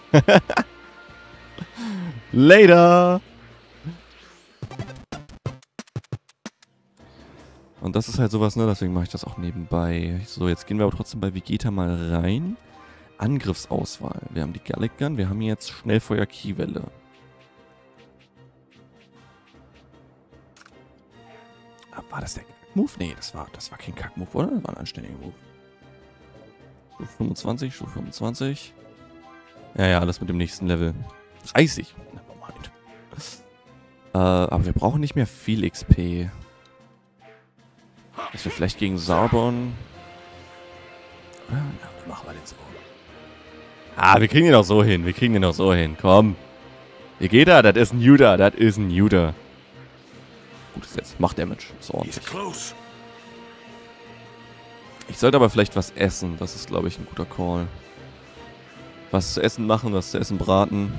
Later! Und das ist halt sowas, ne? Deswegen mache ich das auch nebenbei. So, jetzt gehen wir aber trotzdem bei Vegeta mal rein. Angriffsauswahl. Wir haben die Gallic Gun, wir haben jetzt Schnellfeuer-Kiewelle. War das der Kack-Move? Nee, das war kein Kack-Move, oder? Das war ein anständiger Move. Stufe 25, Stufe 25. Ja, alles mit dem nächsten Level. 30. Nevermind. Aber wir brauchen nicht mehr viel XP. Dass wir vielleicht gegen Zarbon... Ja, dann machen wir den so. Ah, wir kriegen den auch so hin. Wir kriegen den auch so hin. Komm. Wie geht er? Das ist ein Juda. Das ist ein Juda. Gutes Jetzt. Macht Damage. Ist ordentlich. Ich sollte aber vielleicht was essen. Das ist, glaube ich, ein guter Call. Was zu essen machen, was zu essen braten.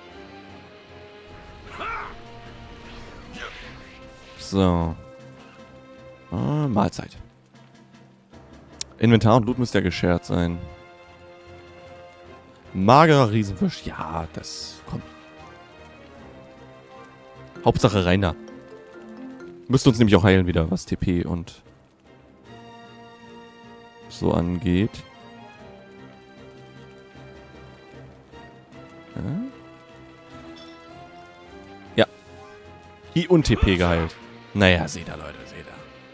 So. Mahlzeit. Inventar und Loot müsste ja geschert sein. Magerer Riesenfisch. Ja, das kommt. Hauptsache rein da. Müsste uns nämlich auch heilen wieder, was TP und so angeht. Ja. I und TP geheilt. Naja, seht ihr, Leute, seht ihr.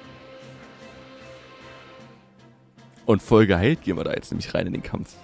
Und voll geheilt gehen wir da jetzt nämlich rein in den Kampf.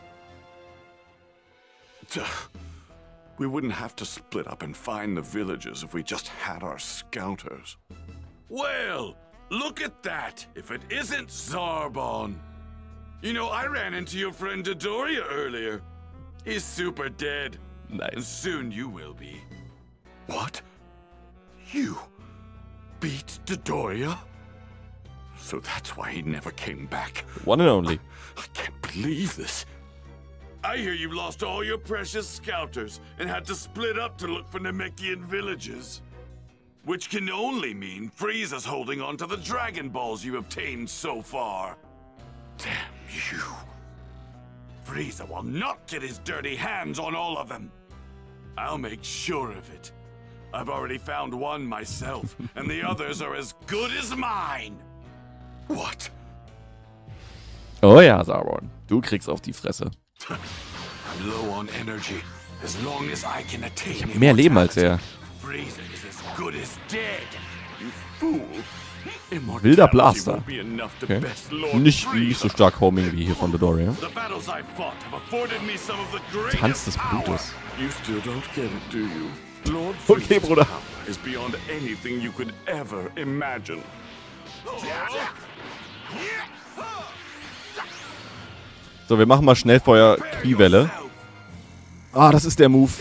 We wouldn't have to split up and find the villagers if we just had our scouters. Well, look at that, if it isn't Zarbon. You know, I ran into your friend Dodoria earlier. He's super dead. Nice. And soon you will be. What? You beat Dodoria? So that's why he never came back. One and only. I can't believe this. I hear you lost all your precious scouters and had to split up to look for Namekian villages. Which can only mean Frieza's holding on to the Dragon Balls you obtained so far. Damn you. Frieza will not get his dirty hands on all of them. I'll make sure of it. I've already found one myself, and the others are as good as mine. What? Oh ja, Zarbon. Du kriegst auf die Fresse. I'm low on energy. As long as I can attain Mehr Leben als er. Frieza is as good as dead. You fool. Wilder Immortality Blaster. won't be enough to Okay. best Lord Nicht Frieza. so stark Homing wie hier von Dodoria. The battles I've fought have afforded me some of the greatest Tanz des power. Blutes. You still don't get it, do you? Lord Okay, Frieza's Bruder. power is beyond anything you could ever imagine. So, wir machen mal Schnellfeuer-Kiewelle. Ah, das ist der Move.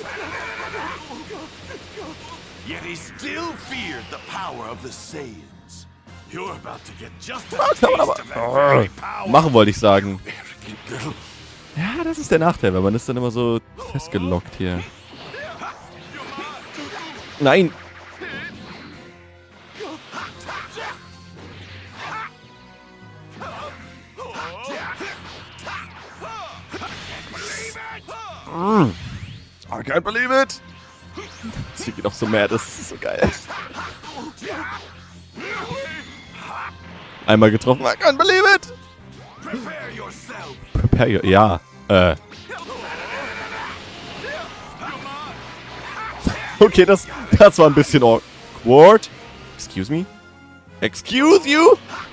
Yet he still feared the power of the Saiyans. You're about to get just a Ah, taste kann man of that aber very power. machen, wollte ich sagen. Arrogant little. Ja, das ist der Nachteil, weil man ist dann immer so festgelockt hier. Nein! I can't believe it! Sie geht auch so mad, das ist so geil. Einmal getroffen, I can't believe it! Prepare yourself. Prepare your... Ja, Okay, das war ein bisschen awkward. Excuse me? Excuse you?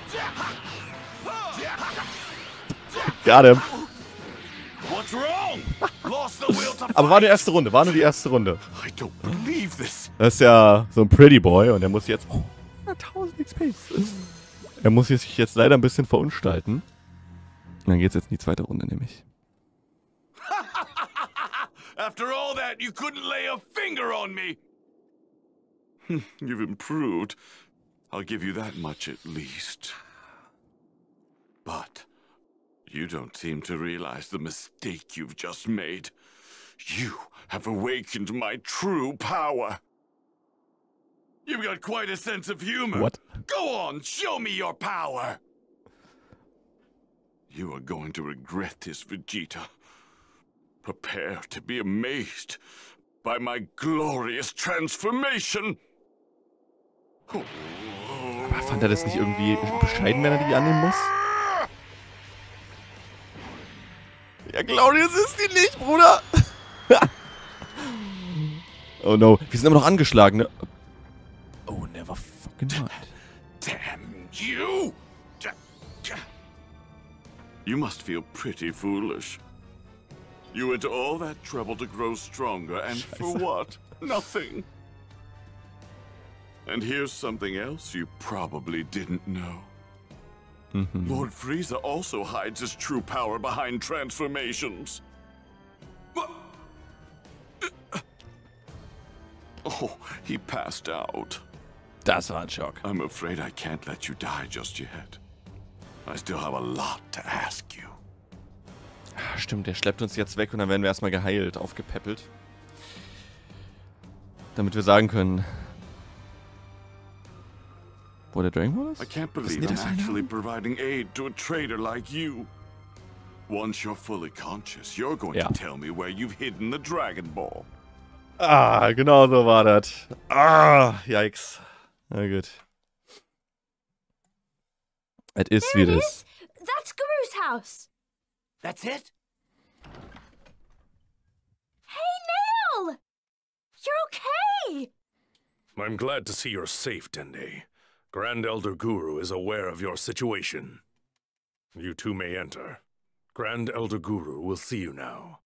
Got him. What's wrong? Lost the will to Aber war die erste Runde, war nur die erste Runde. I don't believe this. Das ist ja so ein Pretty Boy und der muss jetzt... Oh, 1000 XP. Er muss sich jetzt leider ein bisschen verunstalten. Und dann geht's jetzt in die zweite Runde nämlich. After all that, you couldn't lay a finger on me. You've improved. I'll give you that much at least. But you don't seem to realize the mistake you've just made. You have awakened my true power. You've got quite a sense of humor. What? Go on, show me your power. You are going to regret this, Vegeta. Prepare to be amazed by my glorious transformation. Aber fand er das nicht irgendwie bescheiden, wenn er die annehmen muss? Ja, Claudius ist die nicht, Bruder! Oh no, wir sind immer noch angeschlagen, ne? Oh, never fucking mind. Damn you! You must feel pretty foolish. You went to all that trouble to grow stronger, and for what? Nothing. And here's something else you probably didn't know. Lord Frieza also hides his true power behind transformations. Oh, he passed out. Das war ein Schock. I'm afraid I can't let you die just yet. I still have a lot to ask you. Ah, stimmt, der schleppt uns jetzt weg und dann werden wir erstmal geheilt, aufgepäppelt. Damit wir sagen können, wo der Dragon Ball ist? I can't believe I'm actually providing aid to a traitor like you. Once you're fully conscious, you're going to tell me where you've hidden the Dragon Ball. Ah, genau so war das. Ah, yikes. Na gut. Es ist wie das. That's Guru's house. That's it? Hey, Nail! You're okay! I'm glad to see you're safe, Dende. Grand Elder Guru is aware of your situation. You two may enter. Grand Elder Guru will see you now.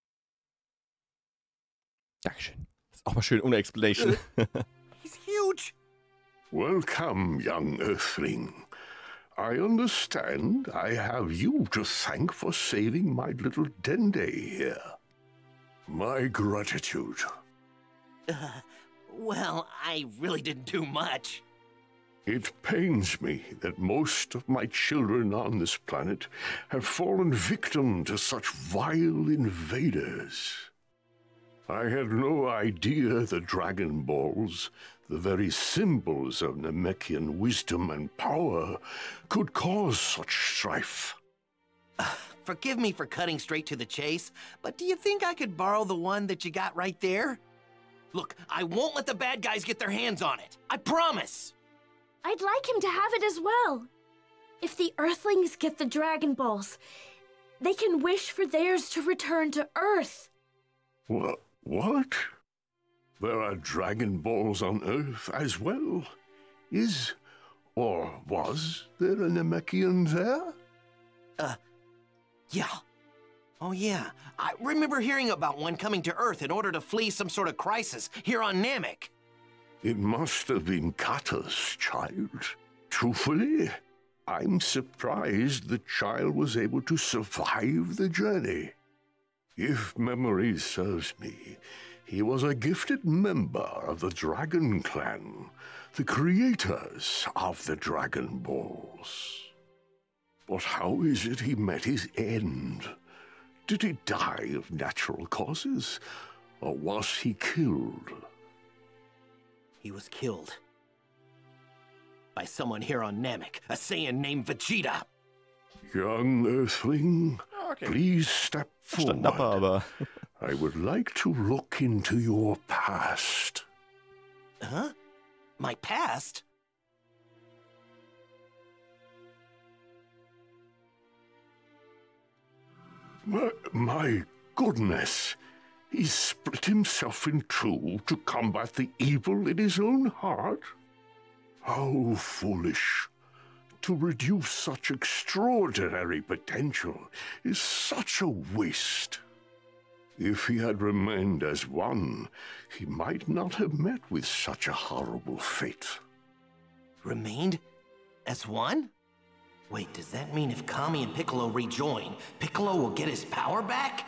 Dankeschön. Ist auch mal schön ohne Explanation. He's huge. Welcome, young Earthling. I understand I have you to thank for saving my little Dende here. My gratitude. Well, I really didn't do much. It pains me that most of my children on this planet have fallen victim to such vile invaders. I had no idea the Dragon Balls, the very symbols of Namekian wisdom and power, could cause such strife. Forgive me for cutting straight to the chase, but do you think I could borrow the one that you got right there? Look, I won't let the bad guys get their hands on it. I promise! I'd like him to have it as well. If the Earthlings get the Dragon Balls, they can wish for theirs to return to Earth. What? There are Dragon Balls on Earth as well? Is, or was, there a Namekian there? Yeah. Oh, yeah. I remember hearing about one coming to Earth in order to flee some sort of crisis here on Namek. It must have been Kata's child. Truthfully, I'm surprised the child was able to survive the journey. If memory serves me, he was a gifted member of the Dragon Clan, the creators of the Dragon Balls. But how is it he met his end? Did he die of natural causes, or was he killed? He was killed. By someone here on Namek, a Saiyan named Vegeta. Young Earthling, please step forward. I would like to look into your past. Huh? My past? My goodness. He split himself in two to combat the evil in his own heart? How foolish. To reduce such extraordinary potential is such a waste. If he had remained as one, he might not have met with such a horrible fate. Remained as one? Wait, does that mean if Kami and Piccolo rejoin, Piccolo will get his power back?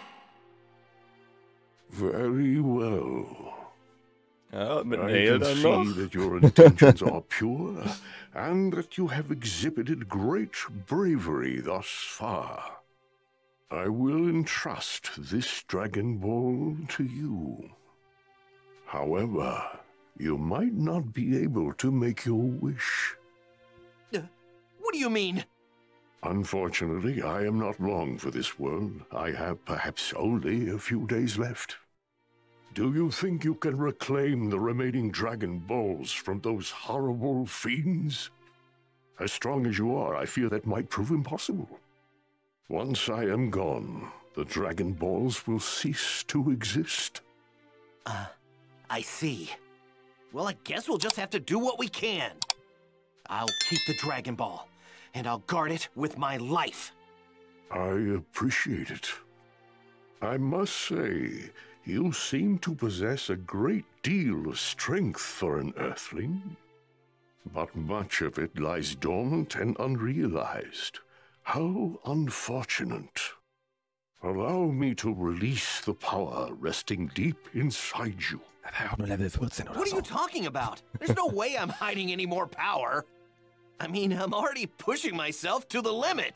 Very well. Ja, mit I Nail can dann see noch. that your intentions are pure, and that you have exhibited great bravery thus far. I will entrust this Dragon Ball to you. However, you might not be able to make your wish. What do you mean? Unfortunately, I am not long for this world. I have perhaps only a few days left. Do you think you can reclaim the remaining Dragon Balls from those horrible fiends? As strong as you are, I fear that might prove impossible. Once I am gone, the Dragon Balls will cease to exist. I see. Well, I guess we'll just have to do what we can. I'll keep the Dragon Ball, and I'll guard it with my life. I appreciate it. I must say, you seem to possess a great deal of strength for an Earthling. But much of it lies dormant and unrealized. How unfortunate. Allow me to release the power resting deep inside you. What are you talking about? There's no way I'm hiding any more power. I mean, I'm already pushing myself to the limit.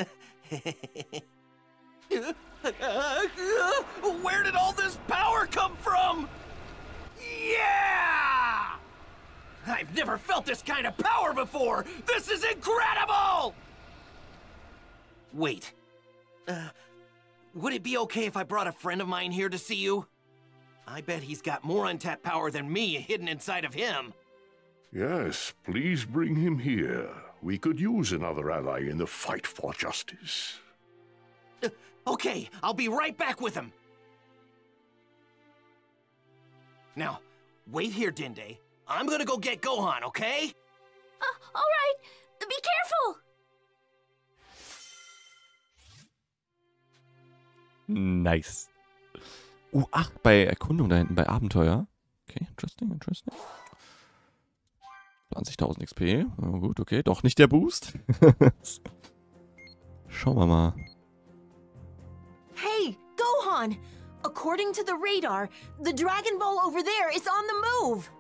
Where did all this power come from? Yeah! I've never felt this kind of power before! This is incredible! Wait. Would it be okay if I brought a friend of mine here to see you? I bet he's got more untapped power than me hidden inside of him. Yes, please bring him here. We could use another ally in the fight for justice. Okay, I'll be right back with him. Now, wait here, Dende. I'm gonna go get Gohan, okay? All right. Be careful. Nice. Ach, bei Erkundung da hinten, bei Abenteuer. Okay, interesting. 20.000 XP. Oh, gut, okay. Doch nicht der Boost. Schauen wir mal. Hey, Gohan! According to the radar, the Dragon Ball over there is on the move!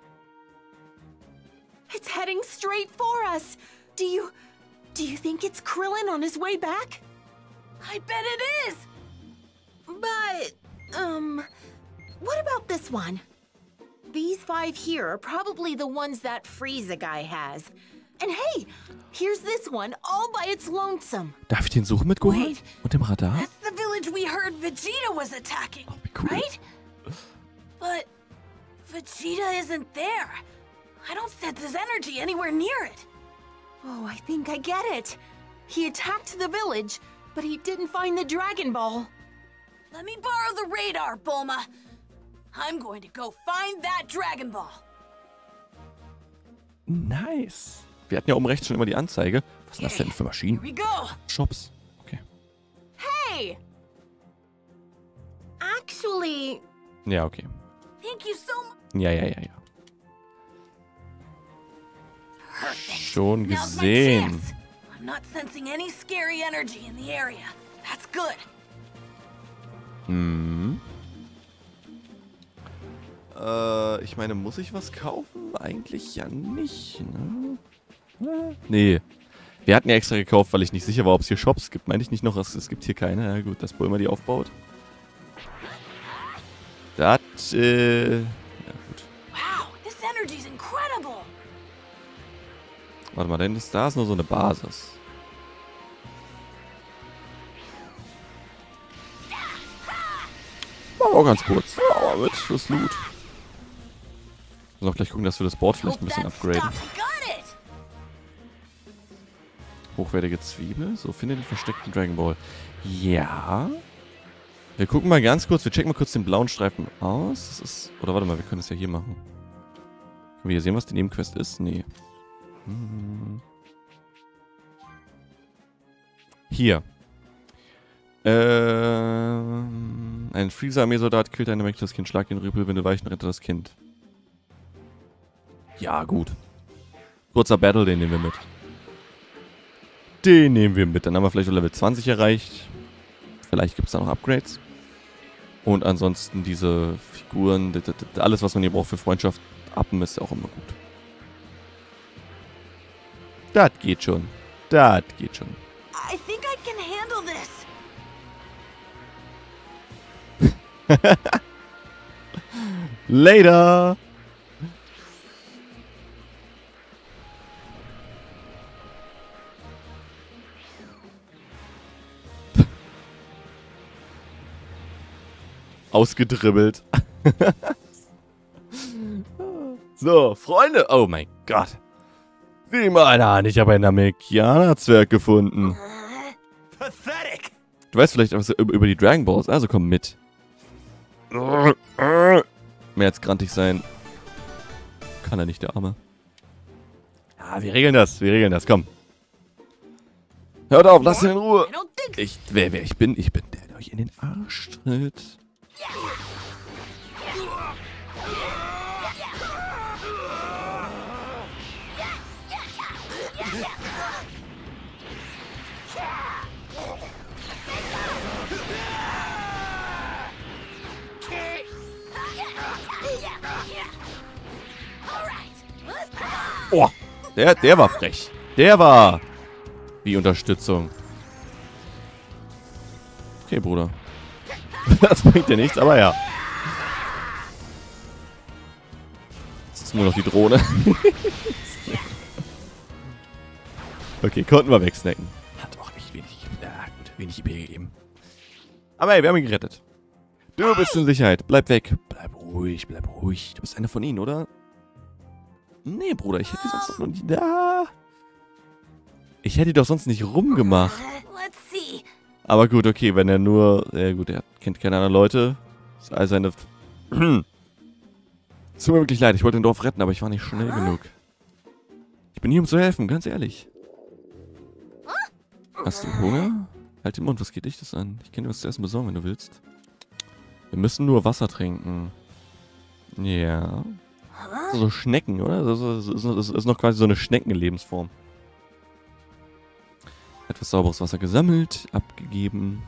It's heading straight for us! Do you think it's Krillin on his way back? I bet it is. But, what about this one? These 5 here are probably the ones that Frieza guy has. And hey, here's this one all by its lonesome. Darf ich den suchen mit Gohan? Wait. Und dem Radar? That's the village we heard Vegeta was attacking, Oh, wie cool. right? But Vegeta isn't there. I don't sense his energy anywhere near it. Oh, I think I get it. He attacked the village, but he didn't find the Dragon Ball. Let me borrow the radar, Bulma. I'm going to go find that Dragon Ball. Nice. Wir hatten ja oben rechts schon immer die Anzeige. Was sind das denn für Here Maschinen? we go. Shops. Okay. Hey! Actually, Ja, okay. Thank you so much. Ja. Perfect. Schon Now's my gesehen. chance. I'm not sensing any scary energy in the area. That's good. Ich meine, muss ich was kaufen? Eigentlich ja nicht, ne? Nee. Wir hatten ja extra gekauft, weil ich nicht sicher war, ob es hier Shops gibt. Meinte ich nicht noch, es gibt hier keine. Ja gut, dass Bulma die aufbaut. Das, ja gut. Wow, this energy's incredible. Warte mal, denn da ist nur so eine Basis. Machen wir auch ganz kurz. Ja, mit fürs Loot. Müssen auch gleich gucken, dass wir das Board vielleicht ein bisschen upgraden. Got it. Hochwertige Zwiebel. So, finde den versteckten Dragon Ball. Ja. Wir gucken mal ganz kurz. Wir checken mal kurz den blauen Streifen aus. Das ist, oder warte mal, wir können es ja hier machen. Können wir hier sehen, was die Nebenquest ist? Nee. Hier. Ein Freezer-Armeesoldat killt ein mächtiges Kind. Schlag den Rüpel, wenn du weichen, rette das Kind. Ja, gut. Kurzer Battle, den nehmen wir mit. Den nehmen wir mit. Dann haben wir vielleicht auch Level 20 erreicht. Vielleicht gibt es da noch Upgrades. Und ansonsten diese Figuren, alles, was man hier braucht für Freundschaft, Appen ist ja auch immer gut. Das geht schon. Das geht schon. I think I can handle this. Later! Ausgedribbelt. So, Freunde. Oh mein Gott. Sieh mal an, ich habe einen Namekianer-Zwerg gefunden. Pathetic! Du weißt vielleicht was über die Dragon Balls, also komm mit. Mehr als grantig sein. Kann er nicht, der Arme. Ja, wir regeln das, komm. Hört auf, lasst ihn in Ruhe. Wer ich bin der, der euch in den Arsch tritt. Oh, der war frech. Der war wie Unterstützung. Okay, Bruder. Das bringt dir nichts, aber ja. Jetzt ist nur noch die Drohne. Okay, konnten wir wegsnacken. Hat auch nicht wenig IP gegeben. Aber hey, wir haben ihn gerettet. Du bist in Sicherheit. Bleib weg. Bleib ruhig, bleib ruhig. Du bist einer von ihnen, oder? Nee, Bruder, ich hätte die sonst noch nicht da. Ich hätte die doch sonst nicht rumgemacht. Aber gut, okay, wenn er nur... gut, er kennt keine anderen Leute. Das ist all seine... Es tut mir wirklich leid, ich wollte den Dorf retten, aber ich war nicht schnell genug. Ich bin hier, um zu helfen, ganz ehrlich. Hast du Hunger? Halt den Mund, was geht dich das an? Ich kann dir was zu essen besorgen, wenn du willst. Wir müssen nur Wasser trinken. Ja. So Schnecken, oder? Das ist noch quasi so eine Schneckenlebensform. Etwas sauberes Wasser gesammelt, abgegeben.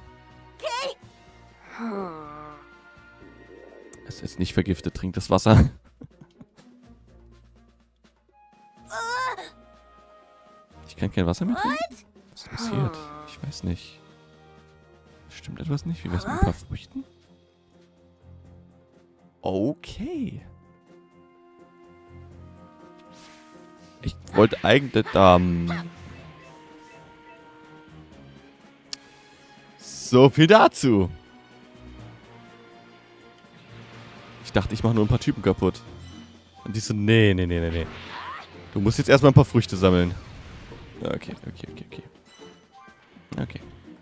Es ist jetzt nicht vergiftet, trinkt das Wasser. Ich kann kein Wasser mehr trinken? Was ist passiert? Ich weiß nicht. Stimmt etwas nicht? Wie wär's mit ein paar Früchten? Okay. Ich wollte eigentlich so viel dazu. Ich dachte, ich mache nur ein paar Typen kaputt. Und die so, nee. Du musst jetzt erstmal ein paar Früchte sammeln. Okay. Okay.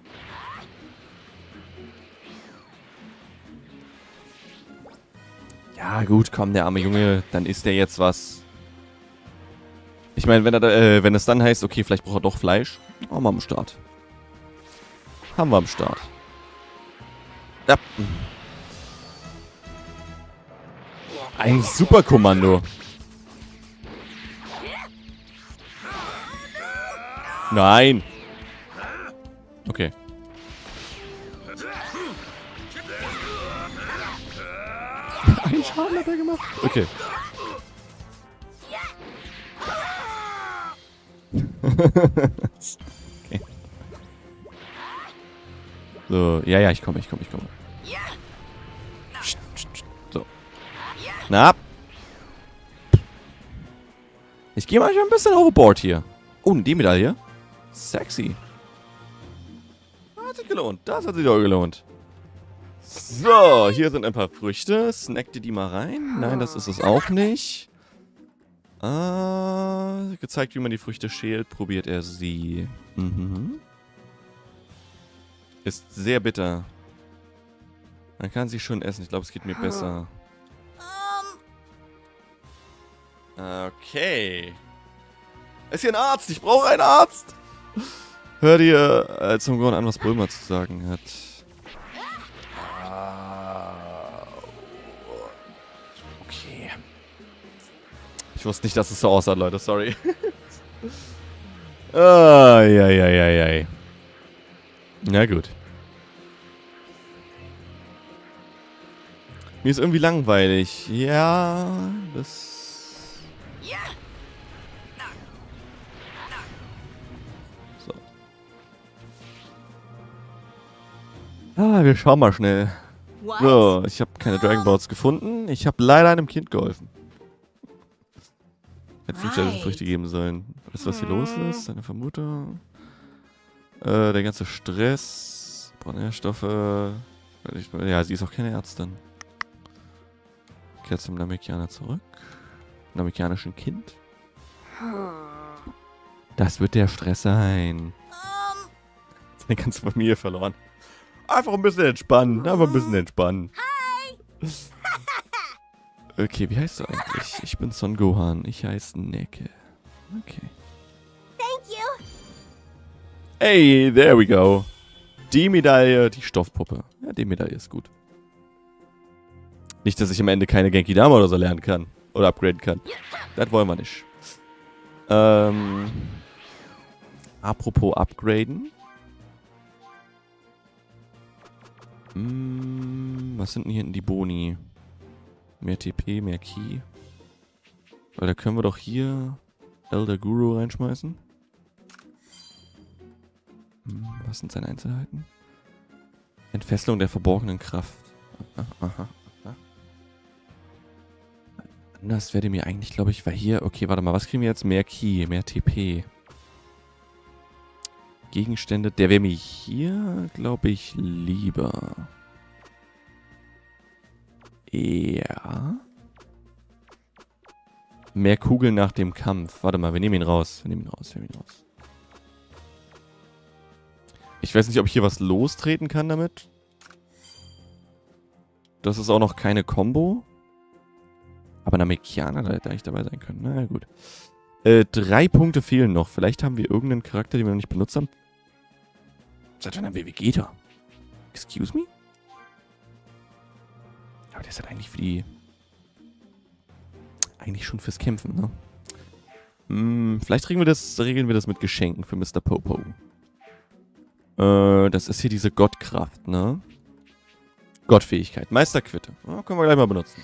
Ja gut, komm, der arme Junge, dann isst der jetzt was. Ich meine, wenn es dann heißt, okay, vielleicht braucht er doch Fleisch. Haben wir am Start. Haben wir am Start. Ja. Ein Superkommando. Nein. Okay. Einen Schaden hat er gemacht. Okay. Okay. So, ja, ich komme. So. Na. Ich gehe mal ein bisschen overboard hier. Oh, die Medaille. Sexy. Hat sich gelohnt. Das hat sich doch gelohnt. So, hier sind ein paar Früchte. Snack dir die mal rein. Nein, das ist es auch nicht. Gezeigt, wie man die Früchte schält, probiert er sie. Ist sehr bitter. Man kann sie schon essen. Ich glaube, es geht mir besser. Okay. Ist hier ein Arzt? Ich brauche einen Arzt. Hör dir zum Grund an, was Bulma zu sagen hat. Okay. Ich wusste nicht, dass es so aussah, Leute. Sorry. Ja. Na gut. Mir ist irgendwie langweilig. Ja, das... So. Wir schauen mal schnell. So, ich habe keine Dragon Balls gefunden. Ich habe leider einem Kind geholfen. Hätte 5 Früchte geben sollen. Weißt du, was hier los ist? Eine Vermutung. Der ganze Stress. Nährstoffe. Ja, sie ist auch keine Ärztin. Kehrt zum Namekianer zurück. Namekianischen Kind. Das wird der Stress sein. Seine ganze Familie verloren. Einfach ein bisschen entspannen. Einfach ein bisschen entspannen. Hi! Okay, wie heißt du eigentlich? Ich bin Son Gohan. Ich heiße Necke. Okay. Thank you. Hey, there we go. Die Medaille, die Stoffpuppe. Ja, die Medaille ist gut. Nicht, dass ich am Ende keine Genki Dama oder so lernen kann. Oder upgraden kann. Das wollen wir nicht. Apropos upgraden. Was sind denn hier hinten die Boni? Mehr TP, mehr Ki. Weil da können wir doch hier Elder Guru reinschmeißen. Was sind seine Einzelheiten? Entfesselung der verborgenen Kraft. Aha. Anders wäre mir eigentlich, glaube ich, war hier... Okay, warte mal, was kriegen wir jetzt? Mehr Ki, mehr TP. Gegenstände, der wäre mir hier, glaube ich, lieber. Ja. Mehr Kugeln nach dem Kampf. Warte mal, wir nehmen ihn raus. Ich weiß nicht, ob ich hier was lostreten kann damit. Das ist auch noch keine Combo. Aber Namekianer, da hätte eigentlich dabei sein können. Na ja, gut. 3 Punkte fehlen noch. Vielleicht haben wir irgendeinen Charakter, den wir noch nicht benutzt haben. Seit wann haben wir Vegeta? Excuse me? Aber der ist halt eigentlich für die... Eigentlich schon fürs Kämpfen, ne? Vielleicht regeln wir das mit Geschenken für Mr. Popo. Das ist hier diese Gottkraft, ne? Gottfähigkeit. Meisterquitte. Ja, können wir gleich mal benutzen.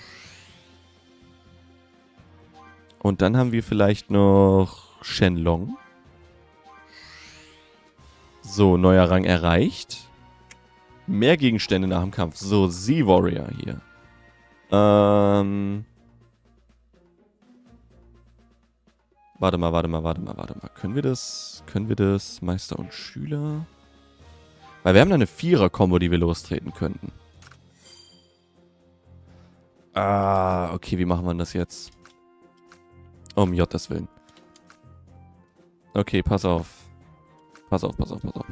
Und dann haben wir vielleicht noch Shenlong. So, neuer Rang erreicht. Mehr Gegenstände nach dem Kampf. So, Z-Warrior hier. Warte mal. Können wir das? Meister und Schüler? Weil wir haben da eine 4er-Kombo, die wir lostreten könnten. Okay, wie machen wir das jetzt? Um Gottes Willen. Okay, pass auf. Pass auf.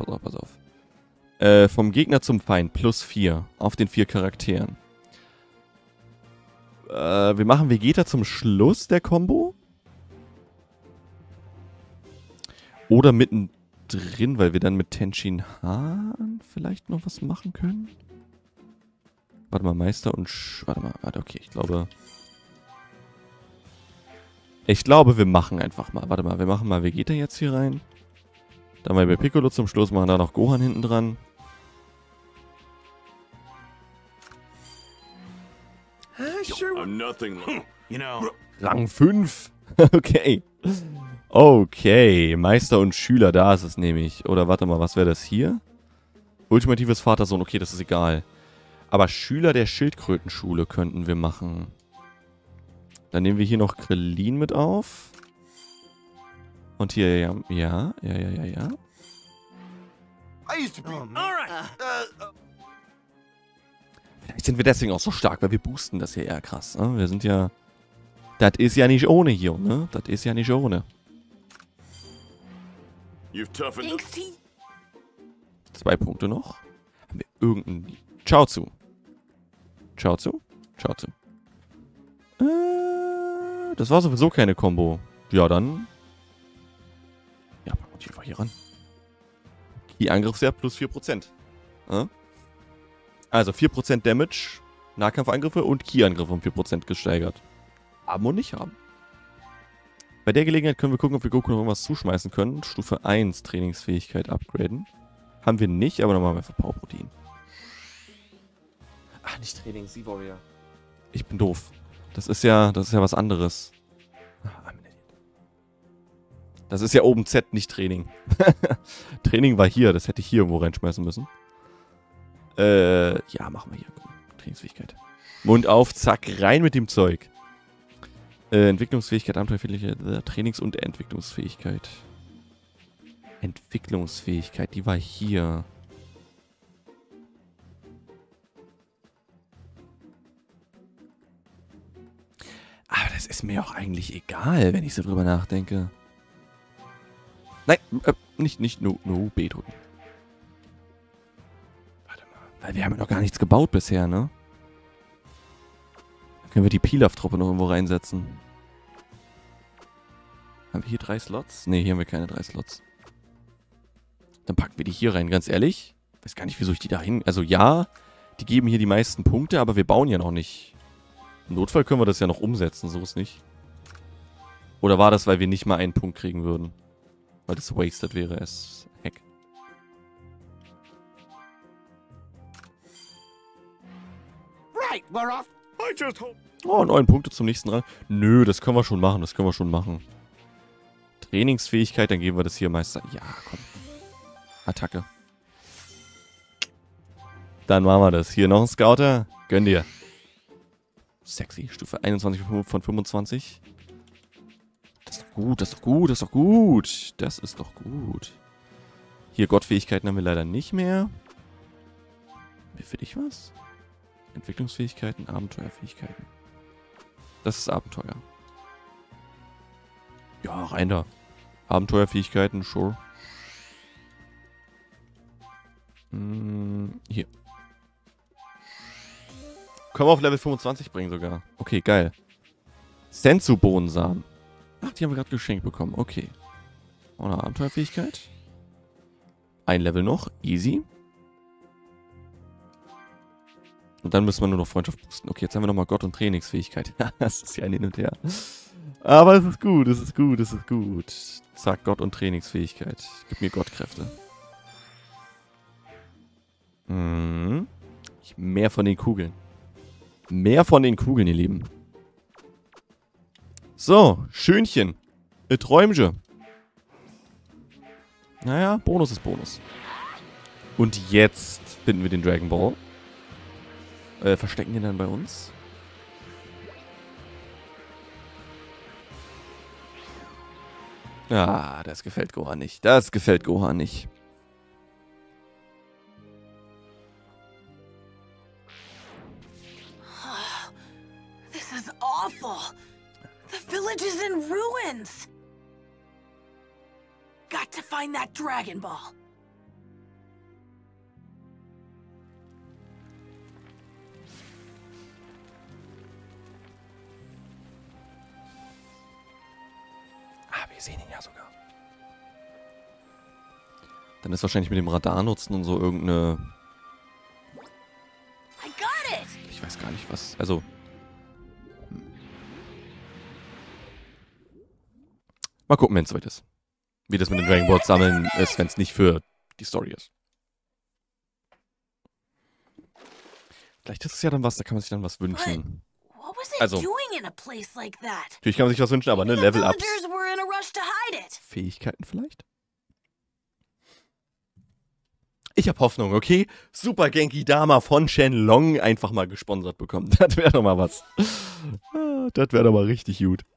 Vom Gegner zum Feind plus 4 auf den 4 Charakteren. Wir machen Vegeta zum Schluss der Combo. Oder mittendrin, weil wir dann mit Tenshin Han vielleicht noch was machen können. Warte mal, Meister und... okay, ich glaube, wir machen einfach mal. Warte mal, wir machen mal Vegeta jetzt hier rein. Dann mal bei Piccolo zum Schluss, machen da noch Gohan hinten dran. Rang 5. Okay. Okay, Meister und Schüler, da ist es nämlich. Oder warte mal, was wäre das hier? Ultimatives Vater-Sohn, okay, das ist egal. Aber Schüler der Schildkrötenschule könnten wir machen. Dann nehmen wir hier noch Krillin mit auf. Und hier, ja. Vielleicht sind wir deswegen auch so stark, weil wir boosten das hier eher krass. Ne? Wir sind ja... Das ist ja nicht ohne hier, ne? 2 Punkte noch. Haben wir irgendeinen... Chaozu. Das war sowieso keine Combo. Ja, dann... Ja, packen wir die einfach hier ran. Die Angriffswert plus 4%. Ja? Also 4% Damage, Nahkampfangriffe und Ki-Angriffe um 4% gesteigert. Haben und nicht haben. Bei der Gelegenheit können wir gucken, ob wir Goku noch irgendwas zuschmeißen können. Stufe 1 Trainingsfähigkeit upgraden. Haben wir nicht, aber dann machen wir einfach Powerprotein. Ach, nicht Training, Z-Warrior. Ich bin doof. Das ist ja was anderes. Das ist ja oben Z, nicht Training. Training war hier, das hätte ich hier irgendwo reinschmeißen müssen. Ja, machen wir hier. Trainingsfähigkeit. Mund auf, zack, rein mit dem Zeug. Entwicklungsfähigkeit, abenteuerliche Trainings- und Entwicklungsfähigkeit. Die war hier. Es ist mir auch eigentlich egal, wenn ich so drüber nachdenke. Nein, nicht no B drücken. Warte mal. Weil wir haben ja noch gar nichts gebaut bisher, ne? Dann können wir die Pilaf-Truppe noch irgendwo reinsetzen. Haben wir hier 3 Slots? Ne, hier haben wir keine 3 Slots. Dann packen wir die hier rein, ganz ehrlich. Ich weiß gar nicht, wieso ich die da hin... Also ja, die geben hier die meisten Punkte, aber wir bauen ja noch nicht. Im Notfall können wir das ja noch umsetzen, so ist nicht. Oder war das, weil wir nicht mal einen Punkt kriegen würden? Weil das wasted wäre es. Heck. Right, we're off. Oh, 9 Punkte zum nächsten Rang. Nö, das können wir schon machen, das können wir schon machen. Trainingsfähigkeit, dann geben wir das hier Meister. Ja, komm. Attacke. Dann machen wir das. Hier noch ein Scouter. Gönn dir. Sexy. Stufe 21 von 25. Das ist doch gut, das ist doch gut, das ist doch gut. Das ist doch gut. Hier, Gottfähigkeiten haben wir leider nicht mehr. Für dich was? Entwicklungsfähigkeiten, Abenteuerfähigkeiten. Das ist Abenteuer. Ja, rein da. Abenteuerfähigkeiten, sure. Hier. Können wir auf Level 25 bringen sogar. Okay, geil. Senzu-Bohnensamen. Ach, die haben wir gerade geschenkt bekommen. Okay. Auch eine Abenteuerfähigkeit. Ein Level noch. Easy. Und dann müssen wir nur noch Freundschaft boosten. Okay, jetzt haben wir nochmal Gott und Trainingsfähigkeit. Das ist ja ein Hin und Her. Aber es ist gut, es ist gut, es ist gut. Zack, Gott und Trainingsfähigkeit. Gib mir Gottkräfte. Mehr von den Kugeln. Mehr von den Kugeln, ihr Lieben. So, Schönchen. Träumje. Naja, Bonus ist Bonus. Und jetzt finden wir den Dragon Ball. Verstecken den dann bei uns. Ah, das gefällt Gohan nicht. Das gefällt Gohan nicht. This is awful. The village is in ruins. Got to find that Dragon Ball. Wir sehen ihn ja sogar. Dann ist wahrscheinlich mit dem Radar nutzen und so irgendeine... Ich weiß gar nicht was. Also... Mal gucken, wenn es soweit ist. Wie das mit den Dragon Balls sammeln ist, wenn es nicht für die Story ist. Vielleicht ist es ja dann was, da kann man sich dann was wünschen. Also, natürlich kann man sich was wünschen, aber ne, Level-Ups. Fähigkeiten vielleicht? Ich habe Hoffnung, okay? Super Genki Dama von Shenlong einfach mal gesponsert bekommen. Das wäre doch mal was. Das wäre doch mal richtig gut.